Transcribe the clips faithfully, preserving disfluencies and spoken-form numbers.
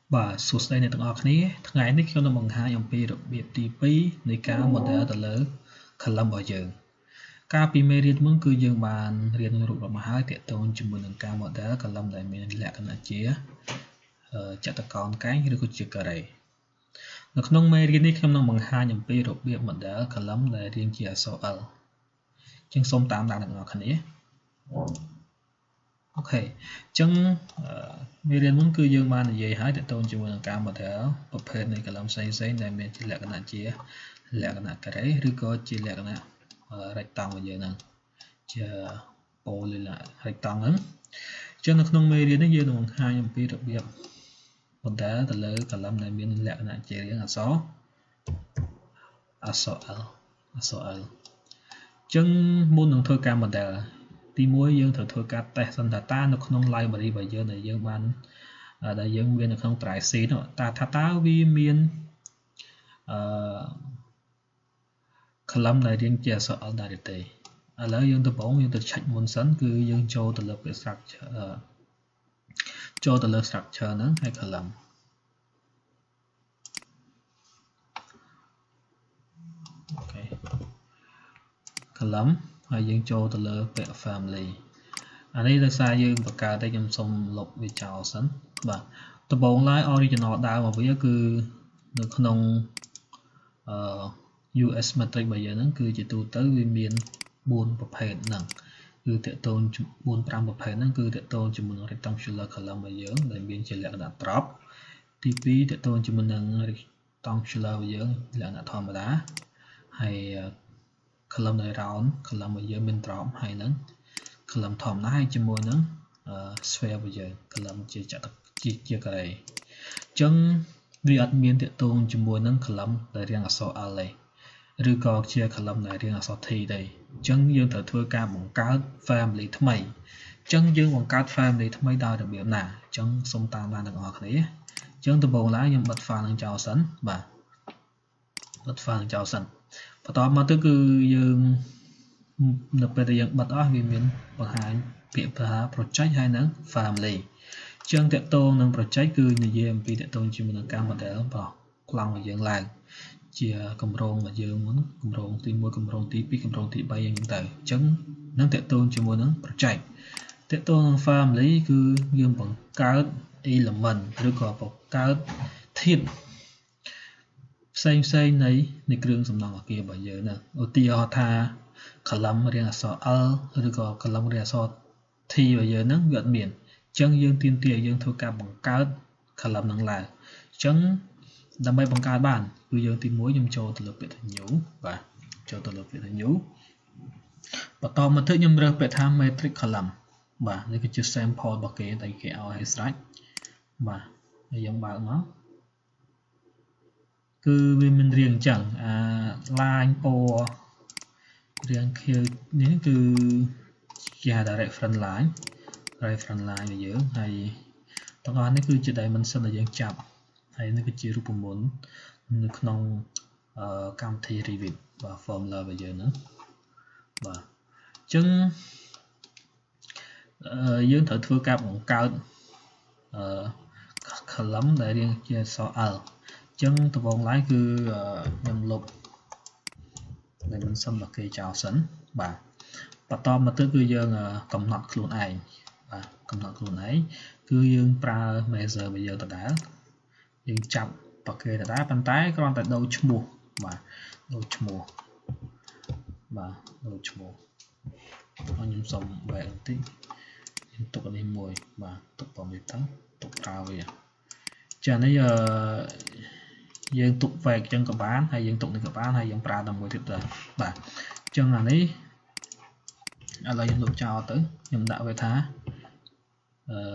Và số đây này từng ở này ngày này khi nó bằng hai dòng pi được biệt tí piในការ model ទៅលើ column របស់យើងការពីមេរៀនមុនគឺយើងបានរៀនរូបរបស់ហើយទាក់ទងជាមួយនឹងការ model column ដែលមានលក្ខណៈជាចតុកោណកែងឬក៏ជាការ៉េនៅក្នុងមេរៀននេះខ្ញុំនឹងបង្ហាញអំពីរបៀប model column ដែលរៀងជាអក្សរ L ជាងសូមតាមដានអ្នកនរគ្នាអូខេអញ្ចឹងមេរៀនមុនគឺយើងបាននិយាយហើយទាក់ទងជាមួយនឹងការ model ប្រភេទនៃ column ផ្សេងៗដែលមានលក្ខណៈជាលក្ខណៈការ៉េឬក៏ជាលក្ខណៈ rectangle យើងហ្នឹងជា polygon rectangle ហ្នឹងអញ្ចឹងនៅក្នុងមេរៀននេះយើងនឹងបង្ហាញអំពីរបៀប model ទៅលើ column ដែលមានលក្ខណៈជារាងអក្សរអក្សរ L អក្សរ L អញ្ចឹងមុននឹងធ្វើការ model ទីមួយយើងត្រូវធ្វើការ test សិនថាតើនៅក្នុង library របស់យើងដែលយើងបានដែលយើងមាននៅក្នុង drive C នោះតើថាតើវាមានអឺ column ដែលរៀងជាអក្សរ L ដែរទេឥឡូវយើងដំបូងយើងទៅ check មុនសិនគឺយើងចូលទៅលើពាក្យ structure ចូលទៅលើ structure ហ្នឹងហើយ column អូខេ column ហើយយើងចូលទៅលើពាក្យ family អានេះដោយសារយើងបង្កើតតែខ្ញុំសូមលុបវាចោលសិនបាទដំបូងឡើយ original ដើមរបស់វាគឺនៅក្នុងអឺ U S matrix របស់យើងហ្នឹងគឺជាទូទៅវាមានបួនប្រភេទហ្នឹងគឺតកតូនបួន ប្រាំប្រភេទហ្នឹងគឺតកតូនជាមួយនឹង rectangular column របស់យើងដែលមានជាលក្ខណៈ drop ទីពីរតកតូនជាមួយនឹង rectangular របស់យើងលក្ខណៈធម្មតាហើយ column ដែល round column របស់យើងមាន drop ហើយនឹង column ធម្មតាហើយជាមួយនឹង sphere របស់យើង column ជាចតុជាជាការ៉េអញ្ចឹងវាអត់មានតកតូនជាមួយនឹង column ដែលរាងអក្សរ L ទេឬក៏ជា column ដែលរាងអក្សរ T ទេអញ្ចឹងយើងត្រូវធ្វើការបង្កើត family ថ្មីអញ្ចឹងយើងបង្កើត family ថ្មីដោយរបៀបណាអញ្ចឹងសូមតាមដានទាំងអស់គ្នាអញ្ចឹងដំបូងឡើយខ្ញុំបិទ file នឹងចោលសិនបាទបិទ file នឹងចោលសិនបន្តមកទៅគឺយើងនៅពេលដែលយើងបិទអស់វាមានបង្ហាញពាក្យថា project ហើយនឹង family អញ្ចឹងតកតងនឹង project គឺនិយាយអំពីតកតងជាមួយនឹងការ model របស់ប្លង់របស់យើងឡើងជាគម្រោងរបស់យើងមុនគម្រោងទីមួយគម្រោងទីពីរគម្រោងទីបីយ៉ាងទៅអញ្ចឹងនឹងតកតងជាមួយនឹង project តកតងនឹង family គឺយើងបង្កើត element ឬក៏បង្កើតធាតុផ្សេងផ្សេងនៃនៃគ្រឿងសំណង់អគាររបស់យើងហ្នឹងឧទាហរណ៍ថា column រាងអក្សរ L ឬក៏ column រាងអក្សរ T របស់យើងហ្នឹងវាអត់មានអញ្ចឹងយើងទាមទារឲ្យយើងធ្វើការបង្កើត column ហ្នឹងឡើងអញ្ចឹងដើម្បីបង្កើតបានគឺយើងទីមួយខ្ញុំចូលទៅលើពាក្យថា new បាទចូលទៅលើពាក្យថា new បន្តមកទៅខ្ញុំរើសពាក្យថា matrix column បាទនេះគឺជា sample របស់គេដែលគេឲ្យឲ្យស្រេចបាទហើយយើងបើកមកគឺវាមានរាងអញ្ចឹងអា line ពណ៌រាងខៀវនេះគឺជា direct front line reference line របស់យើងហើយទាំងអស់នេះគឺជា dimension ដែលយើងចាប់ហើយនេះគឺជារូបមន្តនៅក្នុងកម្មវិធី Revit បាទ formula របស់យើងហ្នឹងបាទអញ្ចឹងយើងត្រូវធ្វើការបង្កើតអឺ column ដែលរាងជាអក្សរ L អញ្ចឹងដំបូងឡើយគឺខ្ញុំលុប dimension របស់គេចោលសិនបាទបន្តមកទៅគឺយើងកំណត់ខ្លួនឯងបាទកំណត់ខ្លួនឯងគឺយើងប្រើ measure របស់យើងដដែលយើងចាប់បកគេដដែលប៉ុន្តែគ្រាន់តែដូរឈ្មោះបាទដូរឈ្មោះបាទដូរឈ្មោះខ្ញុំសុំបែកបន្តិចខ្ញុំទុកអានេះមួយបាទទុកបំនេះទៅទុកប្រើវាចានេះអឺយើងទុកវែកចឹងក៏បានហើយយើងទុកនេះក៏បានហើយយើងប្រើតែមួយទៀតដែរបាទអញ្ចឹងអានេះឥឡូវខ្ញុំលុបចោលទៅខ្ញុំដាក់វាថាអឺ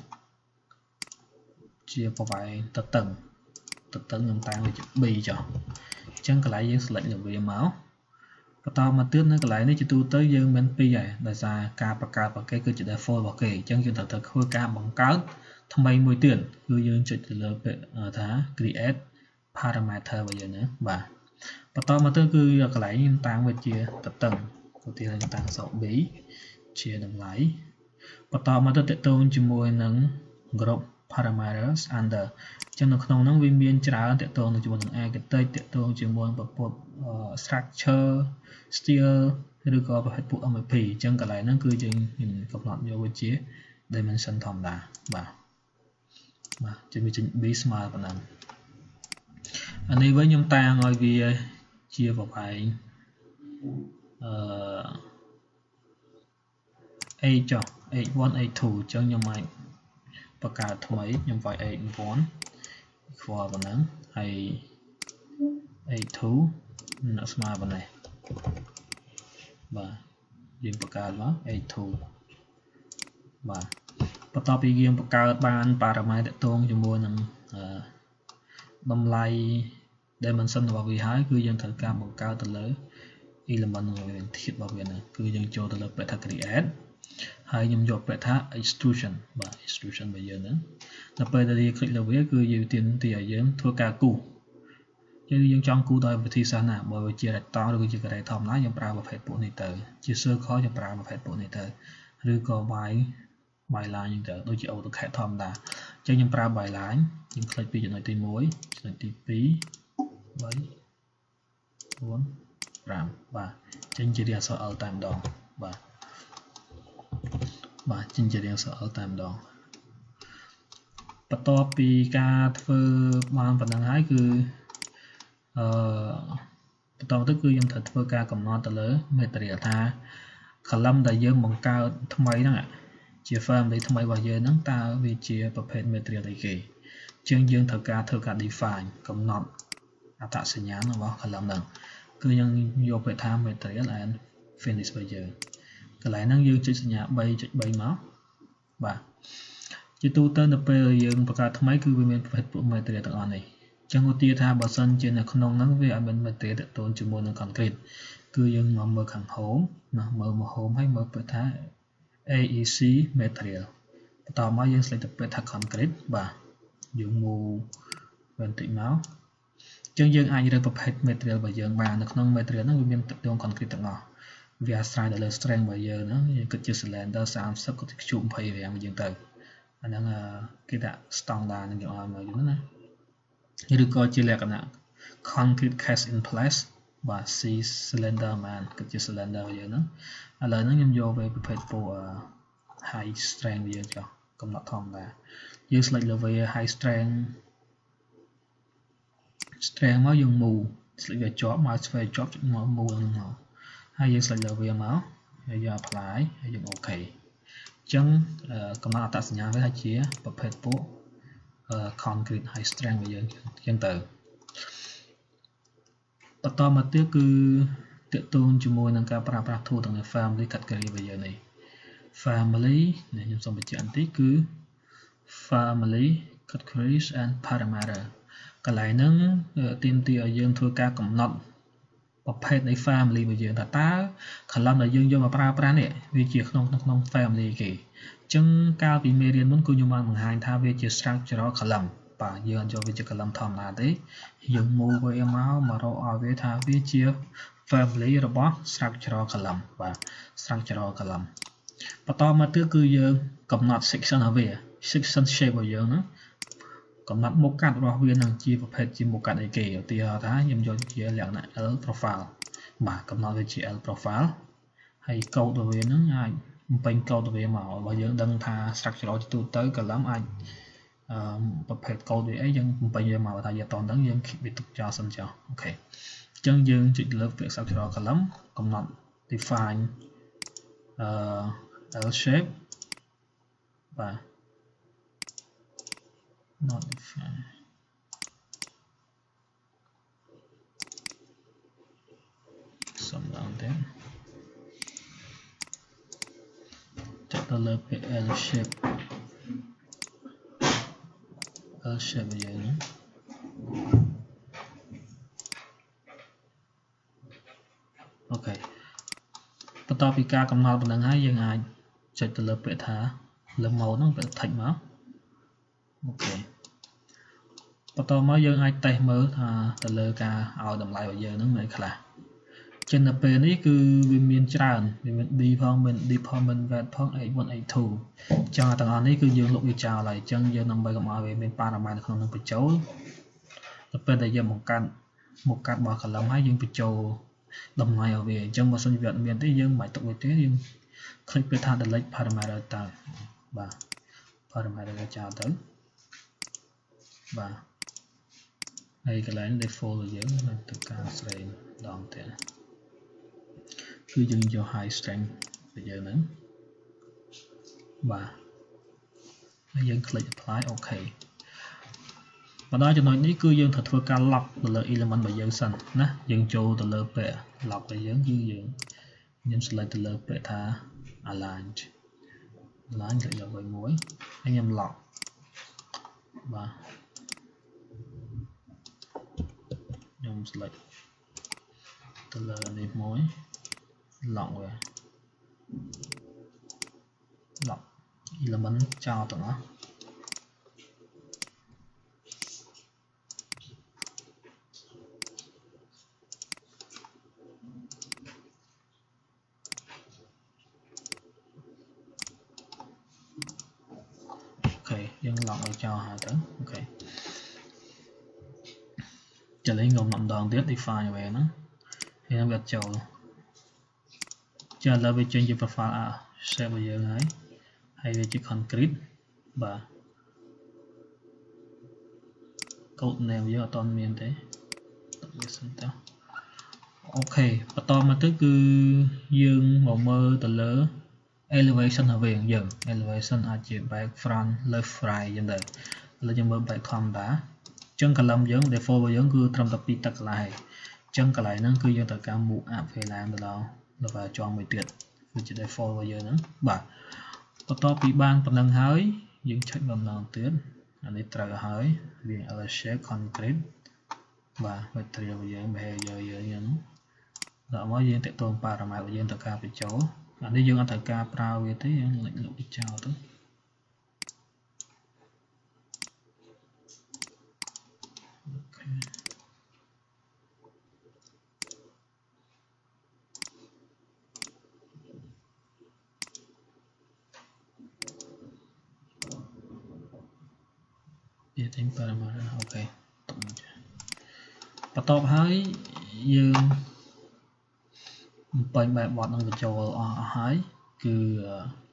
ជាប្រវែងតតឹងតតឹងខ្ញុំតាំងវាជា B ចុះអញ្ចឹងកន្លែងយើង select លើវាមកបន្តមកទៀតនៅកន្លែងនេះជាទូទៅយើងមានពីរហើយដោយសារការបង្កើតរបស់គេគឺជា default របស់គេអញ្ចឹងយើងត្រូវទៅធ្វើការបង្កើតថ្មីមួយទៀតគឺយើងចុចទៅលើពាក្យថា create parameter របស់យើងណាបាទបន្តមកទៅគឺកន្លែងខ្ញុំតាំងវាជាតតឹងឧទាហរណ៍ខ្ញុំតាំងអក្សរ B ជាតម្លៃបន្តមកទៅតកតូនជាមួយនឹង group parameters under ចឹងនៅក្នុងហ្នឹងវាមានច្រើនតកតងជាមួយនឹង architect តកតងជាមួយប្រព័ន្ធ structure steel ឬក៏ប្រភេទពួក M P ចឹងកន្លែងហ្នឹងគឺយើងកំណត់យកវាជា dimension ធម្មតាបាទបាទជាវាចេញ b ស្មើប៉ុណ្ណឹងអានេះវិញខ្ញុំតាំងឲ្យវាជាប្រវែងអឺ a ចុះ a one a two ចឹងខ្ញុំអាចបង្កើតថ្មីខ្ញុំវាយ a one equal ប៉ុណ្ណឹងហើយ a two នឹងស្មើប៉ុណ្ណេះបាទយើងបង្កើតមក a two បាទបន្ទាប់ពីយើងបង្កើតបានប៉ារ៉ាម៉ែត្រតកតងជាមួយនឹងតម្លៃ dimension របស់វាហើយគឺយើងត្រូវការបង្កើតទៅលើ element របស់វាធាតុរបស់វាហ្នឹងគឺយើងចូលទៅលើពាក្យថា create ហើយខ្ញុំយកពាក្យថា extrusion បាទ extrusion របស់យើងហ្នឹងដល់ពេលដែលយើង click លើវាគឺយើងទាមទារឲ្យយើងធ្វើការគូសយើងយើងចង់គូសដោយវិធីសាស្ត្រណាបើវាជា rectangle ឬក៏ជា carré ធម្មតាយើងប្រើប្រភេទពួកនេះទៅជា circle យើងប្រើប្រភេទពួកនេះទៅឬក៏ by by line យើងទៅដូចជា AutoCAD ធម្មតាអញ្ចឹងខ្ញុំប្រើ by line ខ្ញុំ click ពីចំណុចទីoneចំណុចទីtwo three four fiveបាទចេញជារាងអក្សរ L តែម្ដងបាទបាទចេញជារាងអក្សរ L តែម្ដងបន្ទាប់ពីការធ្វើបានប៉ុណ្ណឹងហើយគឺអឺបន្តទៅគឺយើងត្រូវធ្វើការកំណត់ទៅលើ material ថា column ដែលយើងបង្កើតថ្មីហ្នឹងជា family ថ្មីរបស់យើងហ្នឹងតើវាជាប្រភេទ material អីគេជាងយើងត្រូវការធ្វើការ define កំណត់អត្តសញ្ញាណរបស់ column ហ្នឹងគឺយើងយកពាក្យថា material and finish របស់យើងកន្លែងហ្នឹងយើងចុចសញ្ញា three dot three មកបាទជាទូទៅនៅពេលយើងបង្កើតថ្មីគឺវាមានប្រភេទពួក material ទាំងអស់នេះចឹងឧទាហរណ៍ថាបើសិនជានៅក្នុងហ្នឹងវាអត់មាន material តកតងជាមួយនឹង concrete គឺយើងមកមើលខាង home ណាមើលមក home ហើយមើលពាក្យថា A E C material បន្តមកយើង select ទៅពាក្យថា concrete បាទយើង move បន្តិចមកចឹងយើងអាចរើសប្រភេទ material របស់យើងបាននៅក្នុង material ហ្នឹងវាមានតកតង concrete ទាំងអស់វាអាស្រ័យទៅលើ strength របស់យើងហ្នឹងយើងគិតជា cylinder thirty គិតជា cube twentyរបស់យើងទៅអាហ្នឹងគេដាក់ standard នឹងយកឲ្យមកយើងណាឬក៏ជាលក្ខណៈ concrete cast in place បាទ C cylinder man គិតជា cylinder របស់យើងហ្នឹងឥឡូវហ្នឹងខ្ញុំយកvềប្រភេទពួក high strength របស់យើងចុះកំណត់ធម្មតាយើង select លើវា high strength strength មកយើង move select វាជាប់មកស្វែងជាប់មក move ហ្នឹងមកហើយយើង select លើវាមកហើយយើង apply ហើយយើង OK អញ្ចឹងកំណត់អត្តសញ្ញាណវាថាជាប្រភេទពួក concrete high strength របស់យើងអញ្ចឹងទៅបន្តមកទៀតគឺតកតងជាមួយនឹងការប្រើប្រាស់ tool ទាំង family category របស់យើងនេះ family នេះខ្ញុំសូមបញ្ជាក់បន្តិចគឺ family categories and parameter កន្លែងហ្នឹងទាមទារឲ្យយើងធ្វើការកំណត់ប្រភេទនៃ family របស់យើងថាតើ column ដែលយើងយកមកប្រើប្រាស់នេះវាជាក្នុងក្នុង family គេអញ្ចឹងកាលពីមេរៀនមុនគឺខ្ញុំបានបង្ហាញថាវាជា structural column បាទយើងអត់យកវាជា column ធម្មតាទេយើង move វាមកមករកឲ្យវាថាវាជា family របស់ structural column បាទ structural column បន្តមកទៀតគឺយើងកំណត់ section របស់វា section shape របស់យើងហ្នឹងកំណត់មុខកាត់របស់វានឹងជាប្រភេទជាមុខកាត់អីគេឧទាហរណ៍ថាខ្ញុំយកជាលក្ខណៈ L profile បាទកំណត់វាជា L profile ហើយកូដរបស់វានឹងអាចបំពេញកូដរបស់វាមកបើយើងដឹងថា structural ជាទូទៅ column អាចអឺប្រភេទកូដវាអីយើងបំពេញវាមកថាយើងអត់ដឹងយើង keep វាទុកចោលសិនចុះអូខេអញ្ចឹងយើងចុចលើពាក្យ structural column កំណត់ define អឺ L shape បាទ not define សំដៅទៅចុចទៅលើពាក្យ L shape L shape របស់យើងហ្នឹងអូខេបន្ទាប់ពីការកំណត់ប៉ុណ្ណឹងហើយយើងអាចចុចទៅលើពាក្យថាលើ mode ហ្នឹងពាក្យ text មកអូខេបន្តមកយើងអាចតេស្តមើលថាទៅលើការឲ្យតម្លៃរបស់យើងហ្នឹងមានខ្លះ trên là bên ấy cứ vì miền tràn vì miền đi phong mình đi phong mình về phong ấy bọn ấy thủ cho tầng anh ấy cứ dương lục đi chào lại chân dương năm bảy cộng về bên ba làm bài không được bị chấu tập bên đây giờ một căn một căn bỏ khả làm hai dương bị chấu đồng ngoài ở về chân mà sân việt miền tây dương mãi tụ về thế dương click về thang delete parameter ta và parameter chào tới và đây cái này default là dưỡng nên tất cả sẽ đòn tiền cứ dừng cho hai string bây giờ nữa và bây giờ click apply ok và đó cho nói ní cứ dừng thật vừa ca lọc từ lời element bây giờ sẵn nè dừng cho từ lời bệ lọc bây giờ dư dưỡng nhân select từ lời bệ thả align align lại là với mối anh em lọc và nhôm select từ lời này mối lọc về lọc element cho tụi nó ok dân lọc để cho hai tới ok chờ lấy ngầm nằm đòn tiếp define về nó thì nó gạch chầu chờ là về change profile à sẽ bây giờ ấy hay về chữ concrete và code name với toàn miền thế ok và to mà tức cứ dương màu mơ từ lỡ elevation ở về dừng elevation ở chỉ back front left right như vậy là cho mơ back thom đá chân cả lâm giống default và giống cứ trong tập pi tắc lại chân cả lại nó cứ do tất cả mũ áp phải làm được đâu là và cho mười tuyệt với chỉ default bây giờ nữa bà có to pi ban phần nâng hơi những chạy bằng lòng tuyết anh ấy trả hơi vì ở shape concrete và material bây giờ bây giờ giờ giờ đó mới riêng tại tôn parameter bây giờ tất cả phải chỗ anh ấy dương anh tất cả prao về thế lệnh lục đi chào tới để tính parameter ok và top hai dương bệnh bài bọt năng control ở hai cứ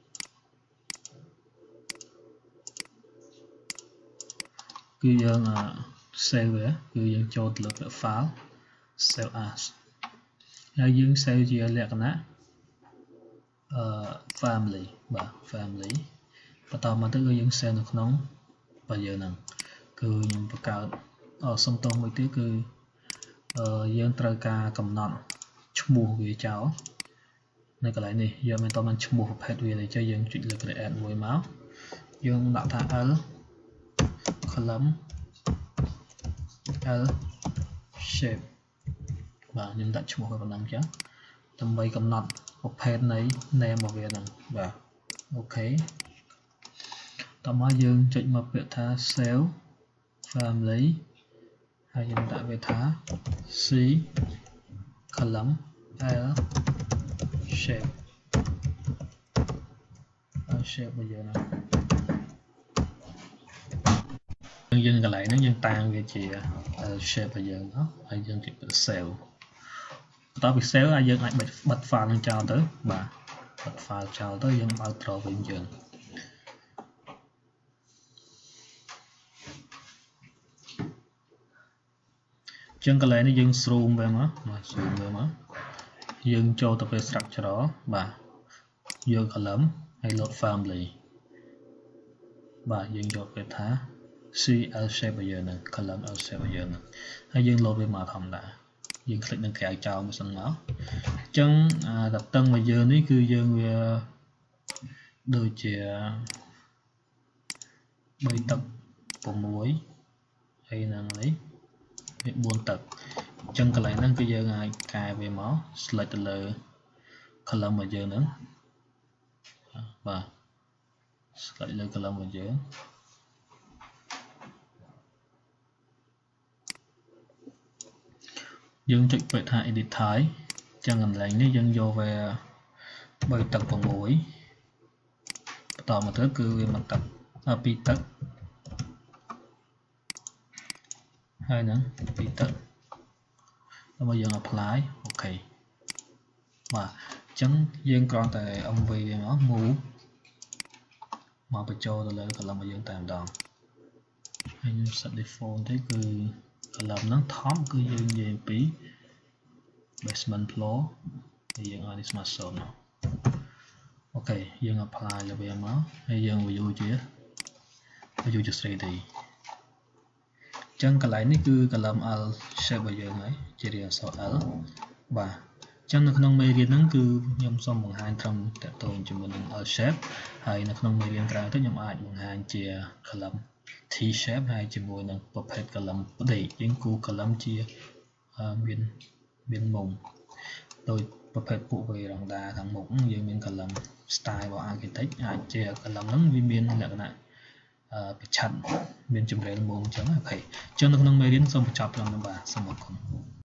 cứ dương save về cứ dương cho lực lượng pháo save as hay dương save gì lẹ nè family và family và tao mà tới dương save được nóng bây giờ nè cứ nhữngประกาศở sông tông mới tí cứ dương trời ca cầm nọn chmua về cháu này cái này này giờ mình tao mình chmua hợp hết về để cho dương chuyện lực để add mùi máu dương đặt thang l column l shape và nhưng đặt chmua vào năm chứ tầm bay cầm nọn hợp hết này name vào về nè và ok tao mới dương chuyện mà việc tha cell family hay hiện tại về thá c column l shape l shape bây giờ nào nhân dân cái lại nó nhân tan về chị l shape bây giờ đó hay dân chị cell tao bị cell ai dân lại bật bật file lên chào tới bà bật file chào tới dân bao trò về trường chân cái này nó dừng zoom về má mà zoom về má dừng cho tập về structure đó và dừng column hay load family và dừng cho về thá C L shape bây giờ nè column L shape bây giờ nè hay dừng load về mà thầm đã dừng click nâng kẹo chào một sân máu chân tập tân bây giờ ní cứ dừng về đôi chè bay tập của muối hay là lấy buôn tật chân cái này nó cái giờ ngày cài về máu select từ column mà giờ nữa và select lên column mà giờ dương trực về thải edit thái chẳng gần lại nếu dân vô về bởi tập vào mũiต่อมาก็คือมันตัดอ่าปีตัดให้นะปีตัดแล้วมายัง apply โอเคมาจังยังกรองแต่องค์วีเนาะหมูมาไปโจตัวเลยก็เรามายังตามดองให้ยังสัตว์ default ที่คือก็เรานั่งท้อมคือยังยังปี basement floor ยังเอา smart zone เนาะโอเคยัง apply เลยไปยังเนาะให้ยัง view เจี๊ย view จะ three D จังกันไหลนี่คือกระลำ L shape ไปยังไงจะเรียก L บ่าจังในขนมเมรีนั่นคือยมส้มบางหางทำแต่ตัวจมูกหนึ่ง L shape ให้ในขนมเมรีกลางที่ยมอาจบางหางเจียกระลำ T shape ให้จมูกหนึ่งประเภทกระลำปฏิยังกูกระลำเจียเบียนเบียนมุมโดยประเภทผู้บริหารดาทั้งหมดยังเป็นกระลำสไตล์ว่าอาร์เคเต็กอาจเจียกระลำนั้นวิเมียนลักษณะประชันเป็นจุดเริ่มมุมจังโอเคจังในขนมเมรีส้มประจับลำบากสมบูรณ์